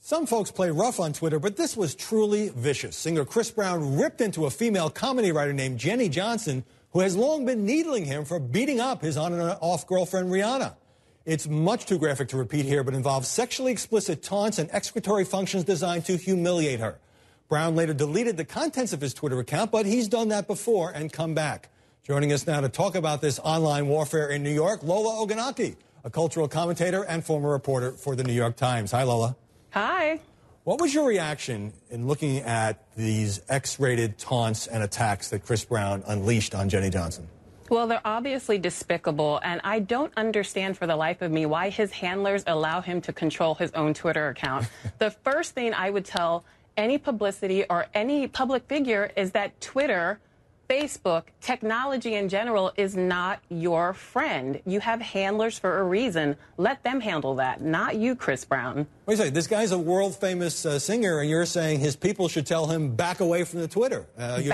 Some folks play rough on Twitter, but this was truly vicious. Singer Chris Brown ripped into a female comedy writer named Jenny Johnson, who has long been needling him for beating up his on and off girlfriend Rihanna. It's much too graphic to repeat here, but involves sexually explicit taunts and excretory functions designed to humiliate her. Brown later deleted the contents of his Twitter account, but he's done that before and come back. Joining us now to talk about this online warfare in New York, Lola Ogunaki, a cultural commentator and former reporter for the New York Times. Hi, Lola. Hi. What was your reaction in looking at these X-rated taunts and attacks that Chris Brown unleashed on Jenny Johnson? Well, they're obviously despicable, and I don't understand for the life of me why his handlers allow him to control his own Twitter account. The first thing I would tell any publicity or any public figure is that Twitter, Facebook, technology in general is not your friend. You have handlers for a reason. Let them handle that, not you, Chris Brown. Wait a second. This guy's a world-famous singer, and you're saying his people should tell him back away from the Twitter.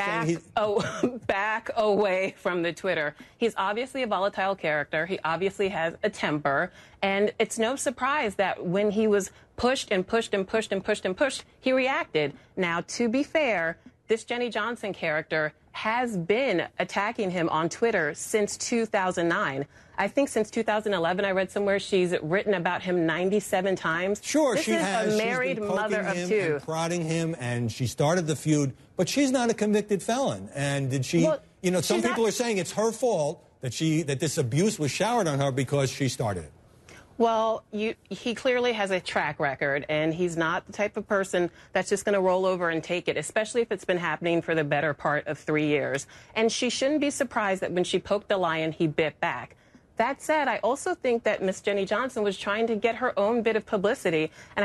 Back away from the Twitter. He's obviously a volatile character. He obviously has a temper. And it's no surprise that when he was pushed and pushed and pushed and pushed and pushed, he reacted. Now, to be fair, this Jenny Johnson character has been attacking him on Twitter since 2009. I think since 2011, I read somewhere she's written about him 97 times. Sure, she has. This is a married mother of two. And prodding him, and she started the feud, but she's not a convicted felon. And did she, well, some people are saying it's her fault that this abuse was showered on her because she started it. Well, he clearly has a track record, and he's not the type of person that's just going to roll over and take it, especially if it's been happening for the better part of 3 years. And she shouldn't be surprised that when she poked the lion, he bit back. That said, I also think that Miss Jenny Johnson was trying to get her own bit of publicity, and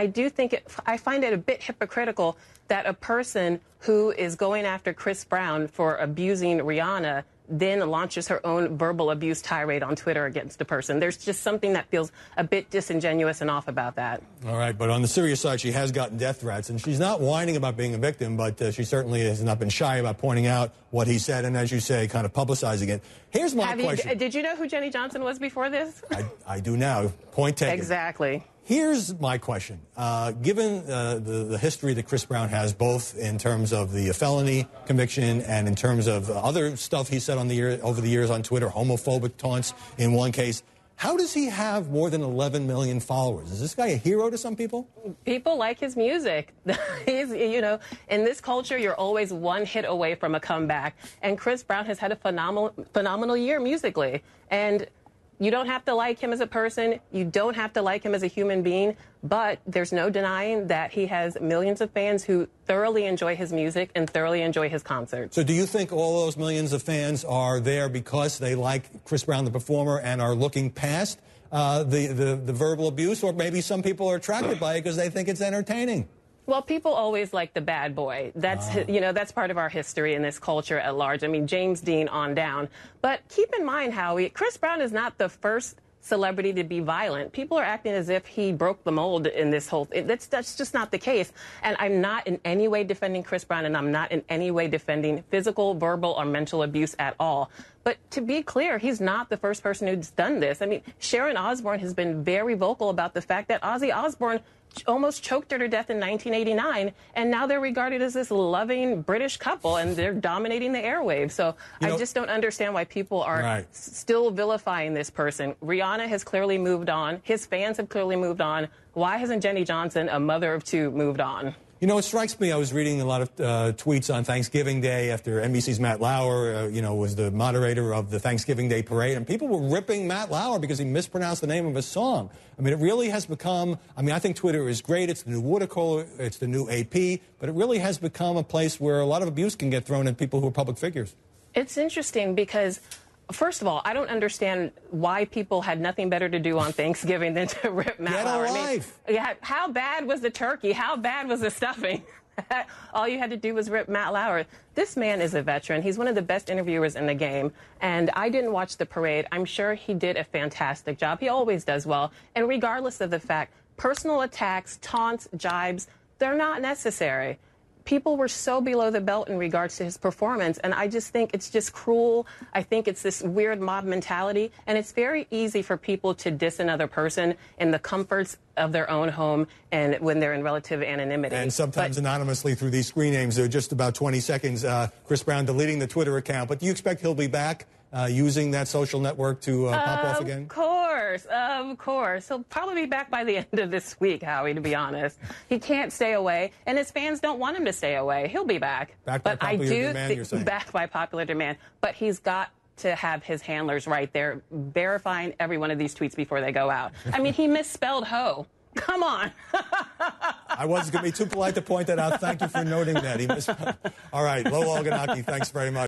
I find it a bit hypocritical that a person who is going after Chris Brown for abusing Rihanna then launches her own verbal abuse tirade on Twitter against a person. There's just something that feels a bit disingenuous and off about that. All right, but on the serious side, she has gotten death threats, and she's not whining about being a victim, but she certainly has not been shy about pointing out what he said, and as you say, kind of publicizing it. Here's my question. Did you know who Jenny Johnson was before this? I do now. Point taken. Exactly. Here's my question. Given the history that Chris Brown has, both in terms of the felony conviction and in terms of other stuff he said over the years on Twitter, homophobic taunts in one case, how does he have more than 11 million followers? Is this guy a hero to some people? People like his music. He's, in this culture, you're always one hit away from a comeback. And Chris Brown has had a phenomenal year musically. And you don't have to like him as a person. You don't have to like him as a human being. But there's no denying that he has millions of fans who thoroughly enjoy his music and thoroughly enjoy his concerts. So do you think all those millions of fans are there because they like Chris Brown, the performer, and are looking past the verbal abuse? Or maybe some people are attracted by it because they think it's entertaining? Well, people always like the bad boy. That's, that's part of our history in this culture at large. I mean, James Dean on down. But keep in mind, Howie, Chris Brown is not the first celebrity to be violent. People are acting as if he broke the mold in this whole thing. That's just not the case. And I'm not in any way defending Chris Brown, and I'm not in any way defending physical, verbal, or mental abuse at all. But to be clear, he's not the first person who's done this. I mean, Sharon Osbourne has been very vocal about the fact that Ozzy Osbourne almost choked her to death in 1989, and now they're regarded as this loving British couple, and they're dominating the airwaves. So I just don't understand why people are still vilifying this person. Rihanna has clearly moved on. His fans have clearly moved on. Why hasn't Jenny Johnson, a mother of two, moved on? It strikes me, I was reading a lot of tweets on Thanksgiving Day after NBC's Matt Lauer, was the moderator of the Thanksgiving Day parade, and people were ripping Matt Lauer because he mispronounced the name of a song. I mean, it really has become, I think Twitter is great. It's the new water cooler, it's the new AP, but it really has become a place where a lot of abuse can get thrown at people who are public figures. It's interesting because, first of all, I don't understand why people had nothing better to do on Thanksgiving than to rip Matt Lauer. How bad was the turkey? How bad was the stuffing? All you had to do was rip Matt Lauer. This man is a veteran. He's one of the best interviewers in the game. And I didn't watch the parade. I'm sure he did a fantastic job. He always does well. And regardless of the fact, personal attacks, taunts, jibes, they're not necessary. people were so below the belt in regards to his performance, and I just think it's just cruel. I think it's this weird mob mentality, and it's very easy for people to diss another person in the comforts of their own home and when they're in relative anonymity. And sometimes anonymously through these screen names. They're just about 20 seconds. Chris Brown deleting the Twitter account. But do you expect he'll be back using that social network to pop off again? Of course. He'll probably be back by the end of this week, Howie, to be honest. He can't stay away, and his fans don't want him to stay away. He'll be back. Back by popular demand, you're saying? Back by popular demand. But he's got to have his handlers right there verifying every one of these tweets before they go out. I mean, he misspelled hoe. Come on. I wasn't going to be too polite to point that out. Thank you for noting that. All right, Lo Olganaki, thanks very much.